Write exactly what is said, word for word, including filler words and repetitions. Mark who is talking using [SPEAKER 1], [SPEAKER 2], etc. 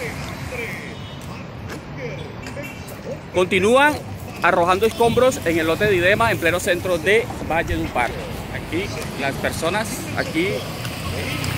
[SPEAKER 1] Continúan arrojando escombros en el lote de Idema en pleno centro de Valledupar. Aquí las personas, aquí